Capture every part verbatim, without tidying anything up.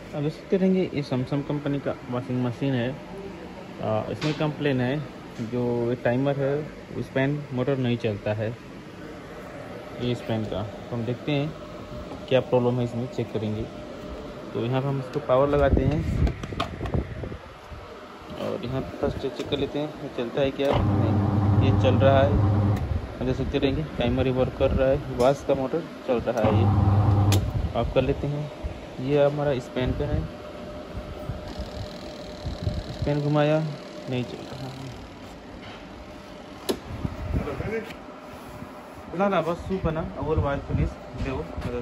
अब देख सकते रहेंगे ये सैमसंग कंपनी का वॉशिंग मशीन है। आ, इसमें कंप्लेन है जो टाइमर है स्पैन मोटर नहीं चलता है ये स्पैन का। तो हम देखते हैं क्या प्रॉब्लम है, इसमें चेक करेंगे। तो यहाँ पर हम इसको पावर लगाते हैं और यहाँ फर्स्ट चेक कर लेते हैं ये चलता है क्या नहीं। ये चल रहा है, आप देख सकते रहेंगे टाइमर ही वर्क कर रहा है, वाश का मोटर चल रहा है। ये ऑफ कर लेते हैं। ये हमारा स्पैन पे है, स्पैन घुमाया नहीं चल रहा है ना ना बस सूप बना अव्वल वाज पुलिस दो।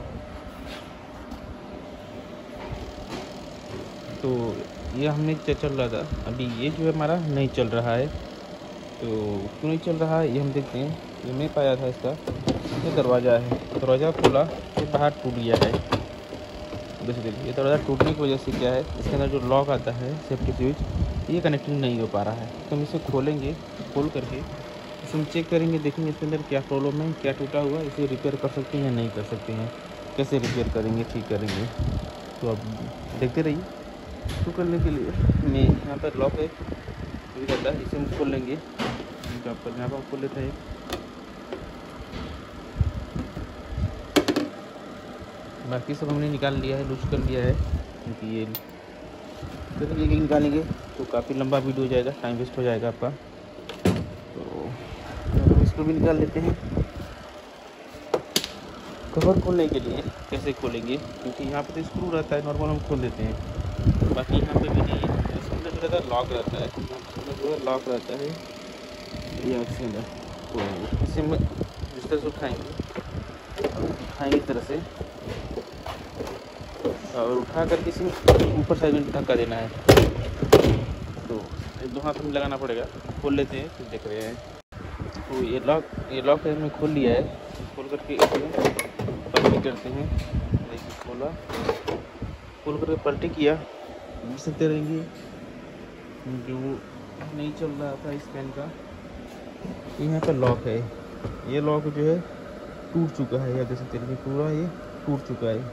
तो ये हमने चल रहा था, अभी ये जो है हमारा नहीं चल रहा है। तो क्यों नहीं चल रहा है ये हम देखते हैं। ये मैं पाया था इसका ये दरवाज़ा है, दरवाज़ा खोला ये बाहर टूट गया है। बेसिकली ये दरवाज़ा टूटने की वजह से क्या है, इसके अंदर जो लॉक आता है सेफ्टी स्विच ये कनेक्टिंग नहीं हो पा रहा है। तो हम इसे खोलेंगे, खोल करके इसे हम चेक करेंगे, देखेंगे इसके अंदर क्या प्रॉब्लम है, क्या टूटा हुआ है, इसे रिपेयर कर सकते हैं या नहीं कर सकते हैं, कैसे रिपेयर करेंगे, ठीक करेंगे। तो अब देखते रहिए। तो करने के लिए मैं यहाँ पर लॉक है ये रहता है, इसे हम खोल लेंगे। यहाँ पर यहाँ पर खोल लेते हैं। बाकी सब हमने निकाल लिया है, लूज कर लिया है, क्योंकि ये फिर ये निकालेंगे तो काफ़ी लंबा वीडियो हो जाएगा, टाइम वेस्ट हो जाएगा आपका। तो हम इसको भी निकाल लेते हैं। कवर खोलने के लिए कैसे खोलेंगे, क्योंकि यहाँ पे तो स्क्रू रहता है, नॉर्मल हम खोल देते हैं, बाकी यहाँ पे भी नहीं है। इसके अंदर जो रहता है लॉक रहता है, इसमें जो है लॉक रहता है ये इसके अंदर। तो इसे हम इस तरह से उठाएँगे उठाएँगे इस तरह से और उठा करके इसे ऊपर साइड में धक्का देना है। तो दो हाथ में लगाना पड़ेगा। खोल लेते हैं फिर देख रहे हैं। तो ये लॉक ये लॉक हमने खोल लिया है, खोल करके इसे पलटी करते हैं। देखिए खोला, खोल करके पलटी किया, देख सकते रहेंगे जो नहीं चल रहा था इस पेन का। यहाँ पर लॉक है, ये लॉक जो है टूट चुका है, या देख सकते रहेंगे पूरा ये टूट चुका है।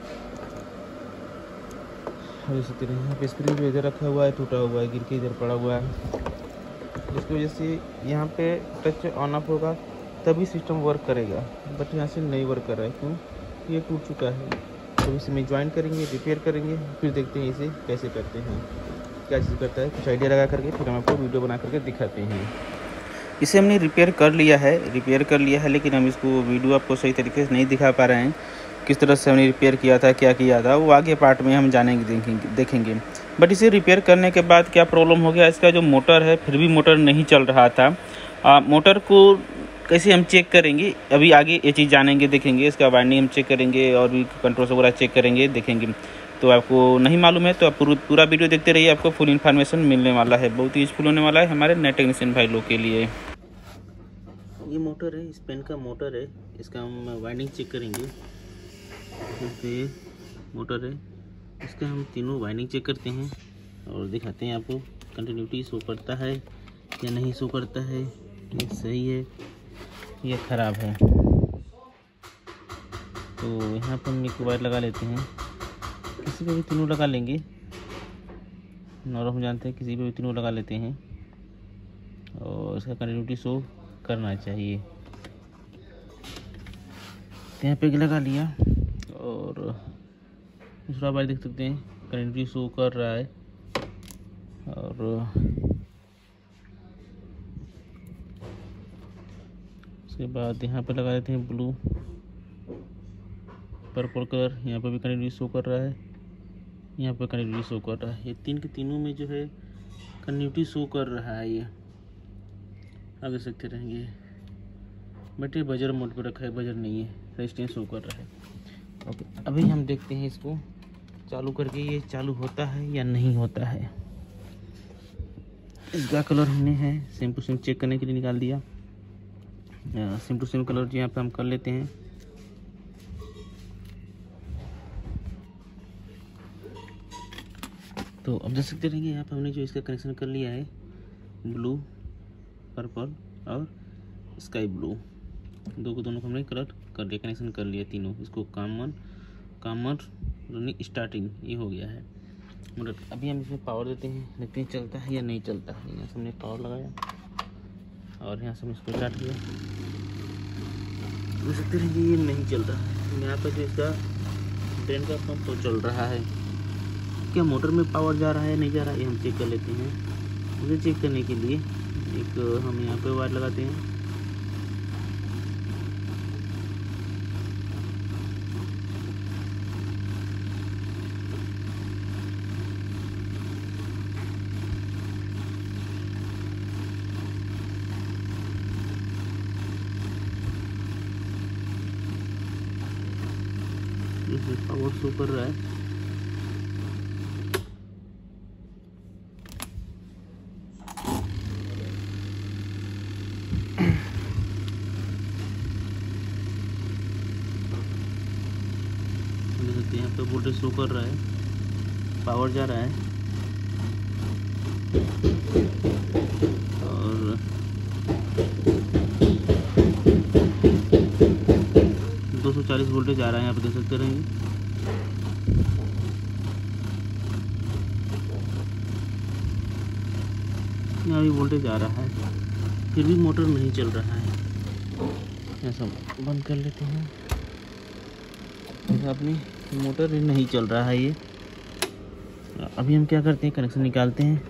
देख सकते रहेंगे यहाँ पे स्क्रू जो इधर रखा हुआ है टूटा हुआ है, गिर के इधर पड़ा हुआ है। इसकी वजह से यहाँ पे टच ऑन ऑफ होगा तभी सिस्टम वर्क करेगा, बट यहाँ से नहीं वर्क कर रहा है, क्यों ये टूट चुका है। तो इसे में ज्वाइन करेंगे, रिपेयर करेंगे, फिर देखते हैं इसे कैसे करते हैं, क्या चीज़ करता है, कुछ आइडिया लगा करके फिर हम आपको वीडियो बना करके दिखाते हैं। इसे हमने रिपेयर कर लिया है रिपेयर कर लिया है लेकिन हम इसको वीडियो आपको सही तरीके से नहीं दिखा पा रहे हैं, किस तरह से हमने रिपेयर किया था, क्या किया था, वो आगे पार्ट में हम जानेंगे, देखेंगे देखेंगे बट इसे रिपेयर करने के बाद क्या प्रॉब्लम हो गया, इसका जो मोटर है फिर भी मोटर नहीं चल रहा था। आ, मोटर को कैसे हम चेक करेंगे, अभी आगे ये चीज़ जानेंगे, देखेंगे। इसका वाइंडिंग हम चेक करेंगे और भी कंट्रोल्स वगैरह चेक करेंगे, देखेंगे। तो आपको नहीं मालूम है तो आप पूरा वीडियो देखते रहिए, आपको फुल इन्फॉर्मेशन मिलने वाला है, बहुत ही यूजफुल होने वाला है हमारे नए टेक्नीशियन भाई लोग के लिए। ये मोटर है, इस पेन का मोटर है, इसका हम वाइंडिंग चेक करेंगे। ये मोटर है, इसका हम तीनों वाइंडिंग चेक करते हैं और दिखाते हैं आपको कंटिन्यूटी शो करता है या नहीं शो करता है, ये सही है या ख़राब है। तो यहाँ पर हम एक वायर लगा लेते हैं, किसी पे भी तीनों लगा लेंगे, नॉर्मल हम जानते हैं, किसी पे भी तीनों लगा लेते हैं और इसका कंटिन्यूटी शो करना चाहिए। यहाँ पे लगा लिया और दूसरा वायर देख सकते हैं कंटिन्यूटी शो कर रहा है। और उसके बाद यहाँ पे लगा देते हैं ब्लू पर्पल कलर, यहाँ पे भी कंटिन्यूटी शो कर रहा है, यहाँ पे कंटिन्यूटी शो कर रहा है। ये तीन के तीनों में जो है कंटिन्यूटी शो कर रहा है, ये आप देख सकते रहेंगे। बट ये बजर मोड पे रखा है, बजर नहीं है, रेजिस्टेंस शो कर रहा है। ओके, अभी हम देखते हैं इसको चालू करके ये चालू होता है या नहीं होता है। इसका कलर हमने है सेम टू सेम चेक करने के लिए निकाल दिया, सेम टू सेम कलर जो यहाँ पे हम कर लेते हैं। तो अब देख सकते रहेंगे यहाँ पे हमने जो इसका कनेक्शन कर लिया है, ब्लू पर्पल और स्काई ब्लू, दो को दोनों को हमने कलर कर लिया, कनेक्शन कर लिया तीनों। इसको कॉमन कॉमन रनिंग स्टार्टिंग ये हो गया है। मोटर। अभी हम इसमें पावर देते हैं, देखते हैं चलता है या नहीं चलता है। यहाँ से हमने पावर लगाया और यहाँ से हमने इसको स्टार्ट किया, देख सकते हैं कि ये नहीं चल रहा है। यहाँ पर जो इसका ड्रेन का पंप तो चल रहा है, क्या मोटर में पावर जा रहा है नहीं जा रहा है ये हम चेक कर लेते हैं। उसे चेक करने के लिए एक हम यहाँ पे वायर लगाते हैं। इसमें पावर शो कर रहा है। यहाँ पे वोल्टेज शो कर रहा है, पावर जा रहा है और दो सौ चालीस वोल्टेज आ रहा है। यहाँ पे देख सकते रहेंगे। यहाँ भी वोल्टेज आ रहा है, फिर भी मोटर नहीं चल रहा है। ऐसा बंद कर लेते हैं। अपनी मोटर भी नहीं चल रहा है ये। अभी हम क्या करते हैं, कनेक्शन निकालते हैं।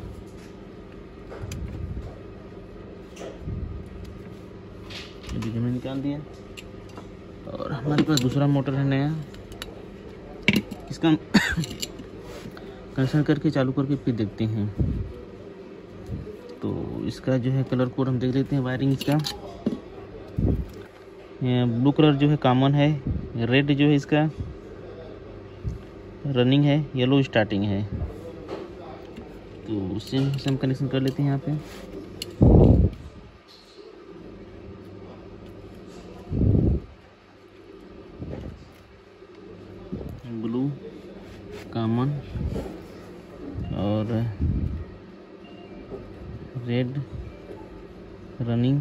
अभी हमने निकाल दिया और हमारे पास दूसरा मोटर है नया, इसका कनेक्शन करके चालू करके फिर देखते हैं। तो इसका जो है कलर कोड हम देख लेते हैं। वायरिंग इसका ब्लू कलर जो है कॉमन है, रेड जो है इसका रनिंग है, येलो स्टार्टिंग है। तो उससे हम कनेक्शन कर लेते हैं। यहाँ पे ब्लू कॉमन और रेड रनिंग,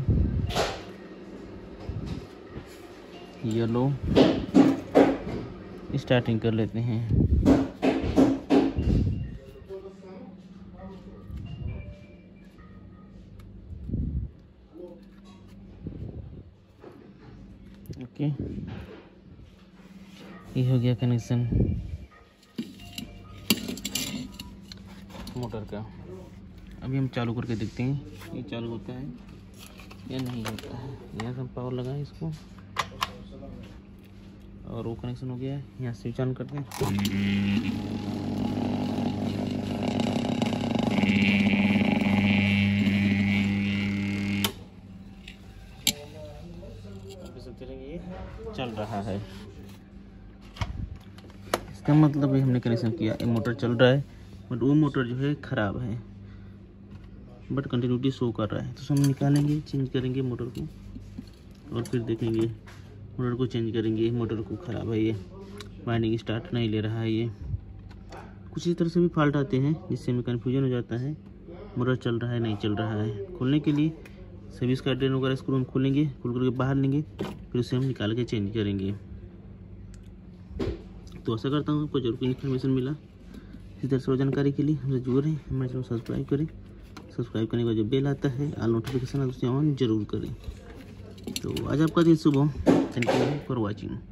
येलो स्टार्टिंग कर लेते हैं। ओके, ये हो गया कनेक्शन मोटर का। अभी हम चालू करके देखते हैं ये चालू होता है या नहीं होता है। यहाँ से हम पावर लगाएं इसको और वो कनेक्शन हो गया है। यहाँ स्विच ऑन करते हैं। ये चल रहा है, इसका मतलब है हमने कनेक्शन किया, ये मोटर चल रहा है बट वो मोटर जो है ख़राब है, बट कंटिन्यूटी शो कर रहा है। तो हम निकालेंगे, चेंज करेंगे मोटर को और फिर देखेंगे मोटर को चेंज करेंगे। मोटर को ख़राब है, ये वाइंडिंग स्टार्ट नहीं ले रहा है। ये कुछ इस तरह से भी फॉल्ट आते हैं जिससे हमें कन्फ्यूजन हो जाता है मोटर चल रहा है नहीं चल रहा है। खोलने के लिए सभी इसका ड्रेन वगैरह स्क्रू हम खोलेंगे, खोल करके बाहर लेंगे, फिर उसे हम निकाल के चेंज करेंगे। तो आशा करता हूँ आपको जरूर कोई इन्फॉर्मेशन मिला। इसी तरह से जानकारी के लिए हमसे जुड़ रहे हैं, हमारे चैनल सब्सक्राइब करें। सब्सक्राइब करने का जो बेल आता है ऑल नोटिफिकेशन उसे ऑन जरूर करें। तो आज आपका दिन शुभ हो। Thank you for watching.